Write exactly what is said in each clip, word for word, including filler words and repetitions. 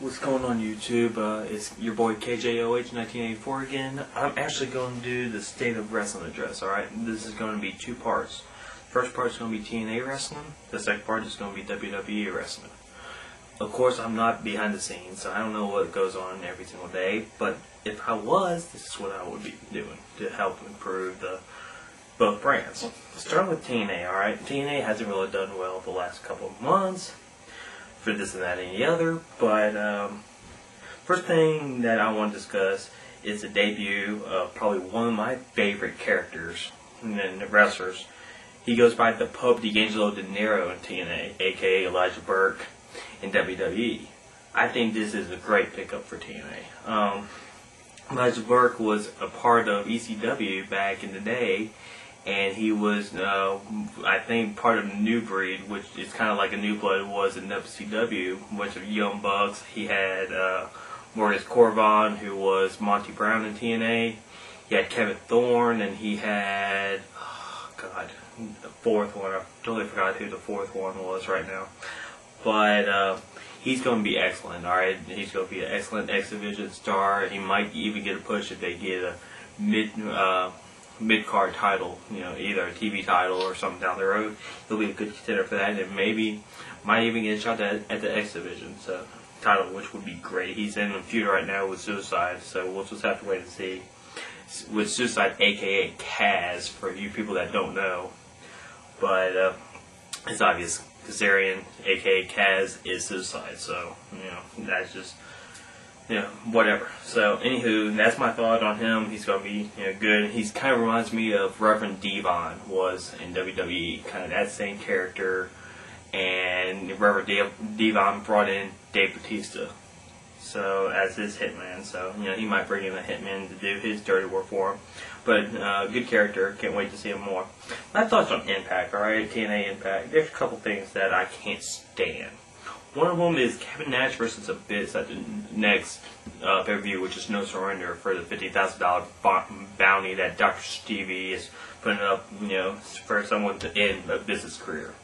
What's going on YouTube? Uh, it's your boy K J O H nineteen eighty-four again. I'm actually going to do the State of Wrestling address, alright? This is going to be two parts. First part is going to be T N A wrestling. The second part is going to be W W E wrestling. Of course, I'm not behind the scenes, so I don't know what goes on every single day. But if I was, this is what I would be doing to help improve the both brands. Starting with T N A, alright? T N A hasn't really done well the last couple of months for this and that and the other, but um, first thing that I want to discuss is the debut of probably one of my favorite characters and the wrestlers. He goes by the Pope D'Angelo Dinero in T N A, aka Elijah Burke in W W E. I think this is a great pickup for T N A. Um, Elijah Burke was a part of E C W back in the day, and he was, uh, I think, part of New Breed, which is kind of like a New Blood was in W C W, a bunch of young bucks. He had uh, Maurice Corvon, who was Monty Brown in T N A. He had Kevin Thorne, and he had, oh, God, the fourth one. I totally forgot who the fourth one was right now. But uh, he's going to be excellent, alright? He's going to be an excellent X Division star. He might even get a push if they get a mid... Uh, mid-card title, you know, either a T V title or something down the road. He'll be a good contender for that, and maybe might even get a shot at, at the X Division so, title, which would be great. He's in a feud right now with Suicide, so we'll just have to wait and see. With Suicide, aka Kaz, for you people that don't know, but uh, it's obvious. Kazarian, aka Kaz, is Suicide, so you know that's just. Yeah, whatever. So, anywho, that's my thought on him. He's going to be you know, good. He's kind of reminds me of Reverend Devon was in W W E. Kind of that same character. And Reverend De Devon brought in Dave Bautista. So, as his hitman. So, you know, he might bring in a hitman to do his dirty work for him. But, uh, good character. Can't wait to see him more. My thoughts on Impact, alright? T N A Impact. There's a couple things that I can't stand. One of them is Kevin Nash versus Abyss at the next uh, pay-per-view, which is No Surrender, for the fifty thousand dollar bounty that Doctor Stevie is putting up, you know, for someone to end Abyss's career.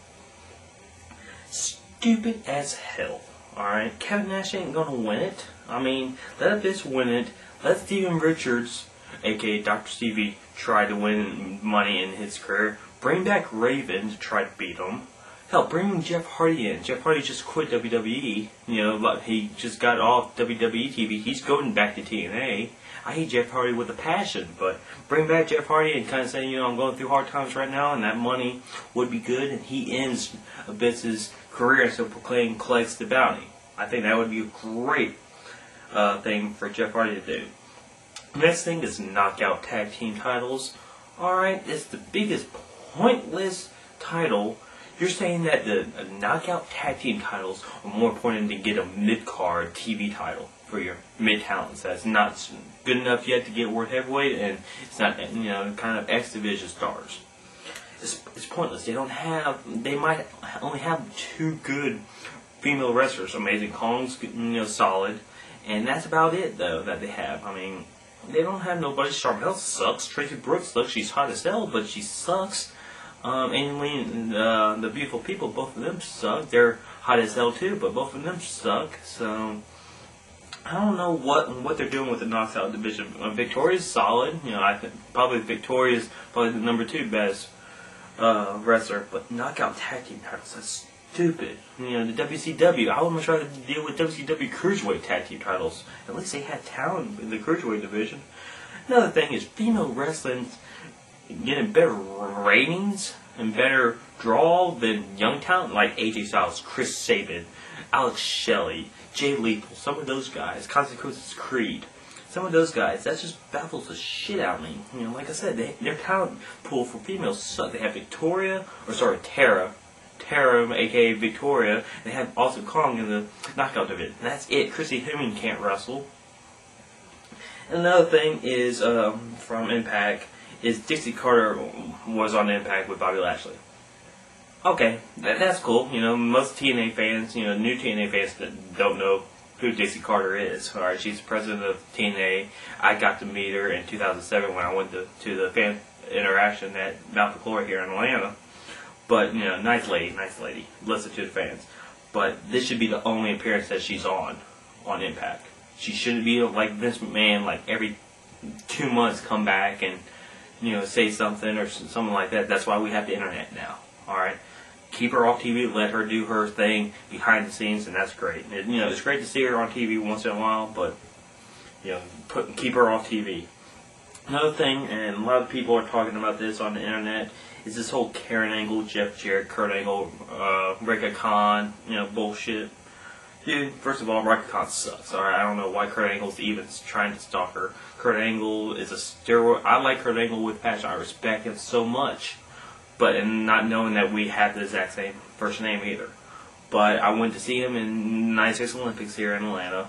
Stupid as hell, alright? Kevin Nash ain't gonna win it. I mean, let Abyss win it. Let Steven Richards, aka Doctor Stevie, try to win money in his career. Bring back Raven to try to beat him. Hell, bring Jeff Hardy in. Jeff Hardy just quit W W E. You know, he just got off W W E T V. He's going back to T N A. I hate Jeff Hardy with a passion, but bring back Jeff Hardy and kind of say, you know, I'm going through hard times right now, and that money would be good, and he ends Abyss's career instead of proclaiming collects the bounty. I think that would be a great uh, thing for Jeff Hardy to do. Next thing is knockout tag team titles. Alright, it's the biggest pointless title. You're saying that the uh, knockout tag team titles are more important than get a mid-card T V title for your mid-talents. That's not good enough yet to get world heavyweight, and it's not, you know, kind of X Division stars. It's, it's pointless. They don't have, they might only have two good female wrestlers. Amazing Kong's, you know, solid, and that's about it, though, that they have. I mean, they don't have nobody. Charmel sucks. Tracy Brooks sucks. She's hot as hell, but she sucks. Um, and uh, the Beautiful People, both of them suck. They're hot as hell too, but both of them suck. So I don't know what what they're doing with the knockout division. Uh, Victoria's solid. You know, I think probably Victoria's probably the number two best uh, wrestler. But knockout tag team titles, that's stupid. You know, the W C W. I would much rather deal with W C W cruiserweight tag team titles. At least they had talent in the cruiserweight division. Another thing is female wrestling getting better ratings and better draw than young talent like A J Styles, Chris Sabin, Alex Shelley, Jay Lethal, some of those guys, Consequences Creed, some of those guys, that just baffles the shit out of me. You know, like I said, they, their talent pool for females suck. They have Victoria, or sorry, Tara, Tara, aka Victoria, they have also Kong in the knockout division. That's it. Chrissy Hemming can't wrestle. And another thing is, um, from Impact, is Dixie Carter was on Impact with Bobby Lashley. Okay, that, that's cool. You know, most T N A fans, you know, new T N A fans that don't know who Dixie Carter is. All right, she's the president of T N A. I got to meet her in two thousand seven when I went to, to the fan interaction at Mount Flora here in Atlanta. But, you know, nice lady, nice lady. Listen to the fans. But this should be the only appearance that she's on. on Impact. She shouldn't be like Vince McMahon, like every two months come back and, you know, say something or something like that. That's why we have the internet now. All right, keep her off T V, let her do her thing behind the scenes, and that's great. And, you know, it's great to see her on T V once in a while, but you know, put keep her off T V. Another thing, and a lot of people are talking about this on the internet, is this whole Karen Angle, Jeff Jarrett, Kurt Angle, uh, Rika Khan, you know, bullshit. Dude, first of all, Rika Khan sucks. Alright, I don't know why Kurt Angle's even trying to stalk her. Kurt Angle is a steroid. I like Kurt Angle with passion. I respect him so much, but and not knowing that we have the exact same first name either. But I went to see him in ninety-six Olympics here in Atlanta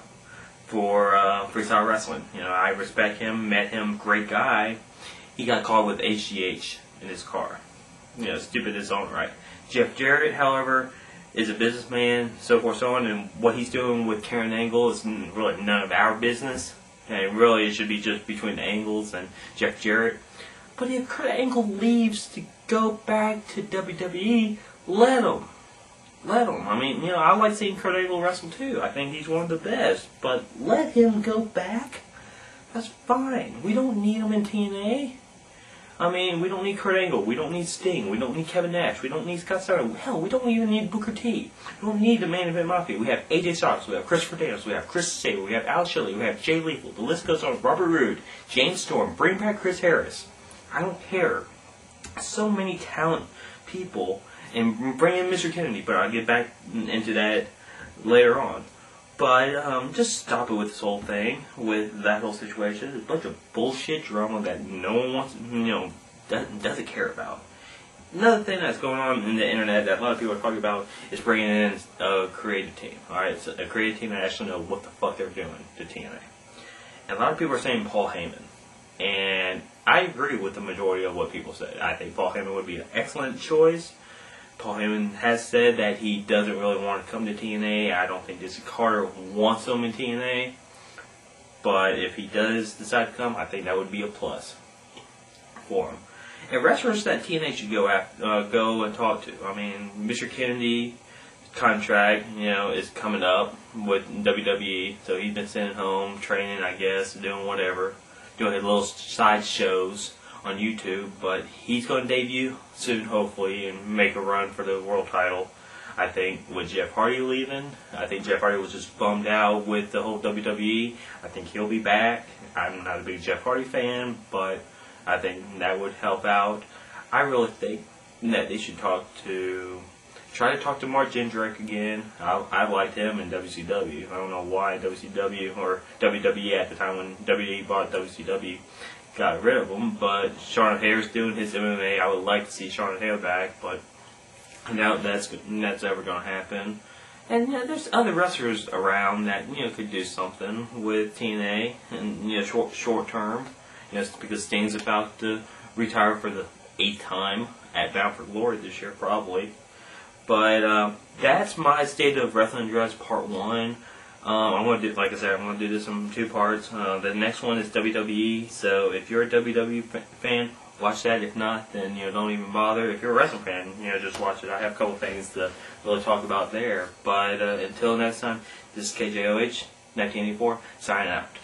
for uh, freestyle wrestling. You know, I respect him, met him, great guy. He got caught with H G H in his car. You know, stupid in his own right. Jeff Jarrett, however, is a businessman, so forth, so on, and what he's doing with Karen Angle is really none of our business. And really, it should be just between the Angles and Jeff Jarrett. But if Kurt Angle leaves to go back to W W E, let him. Let him. I mean, you know, I like seeing Kurt Angle wrestle too. I think he's one of the best. But let him go back. That's fine. We don't need him in T N A. I mean, we don't need Kurt Angle. We don't need Sting. We don't need Kevin Nash. We don't need Scott Steiner. Hell, we don't even need Booker T. We don't need the Main Event Mafia. We have A J Styles. We have Christopher Daniels. We have Chris Sabin. We have Al Shelley. We have Jay Lethal. The list goes on. Robert Roode. James Storm. Bring back Chris Harris. I don't care. So many talent people. And bring in Mister Kennedy. But I'll get back into that later on. But um, just stop it with this whole thing, with that whole situation. It's a bunch of bullshit drama that no one wants, you know, doesn't, doesn't care about. Another thing that's going on in the internet that a lot of people are talking about is bringing in a creative team. Alright, so a creative team that actually know what the fuck they're doing to T N A. And a lot of people are saying Paul Heyman. And I agree with the majority of what people say. I think Paul Heyman would be an excellent choice. Paul Heyman has said that he doesn't really want to come to T N A. I don't think Dixie Carter wants him in T N A. But if he does decide to come, I think that would be a plus for him. And wrestlers that T N A should go after, uh, go and talk to. I mean, Mister Kennedy contract, you know, is coming up with W W E. So he's been sent home, training, I guess, doing whatever, doing his little side shows on YouTube, but he's going to debut soon, hopefully, and make a run for the world title. I think with Jeff Hardy leaving, I think Jeff Hardy was just bummed out with the whole W W E. I think he'll be back. I'm not a big Jeff Hardy fan, but I think that would help out. I really think that they should talk to, try to talk to Mark Jindrak again. I, I liked him in W C W. I don't know why W C W or W W E at the time when W W E bought W C W got rid of him, but Sean O'Hare's doing his M M A. I would like to see Sean O'Hare back, but I doubt that's that's ever going to happen. And you know, there's other wrestlers around that you know could do something with T N A, and you know, short short term. You know, because Sting's about to retire for the eighth time at Bound for Glory this year, probably. But uh, that's my State of Wrestling Dress Part One. Um, I'm going to do, like I said, I'm going to do this in two parts. Uh, the next one is W W E, so if you're a W W E fan, watch that. If not, then, you know, don't even bother. If you're a wrestling fan, you know, just watch it. I have a couple things to really talk about there. But uh, until next time, this is K J O H, nineteen eighty-four, signing out.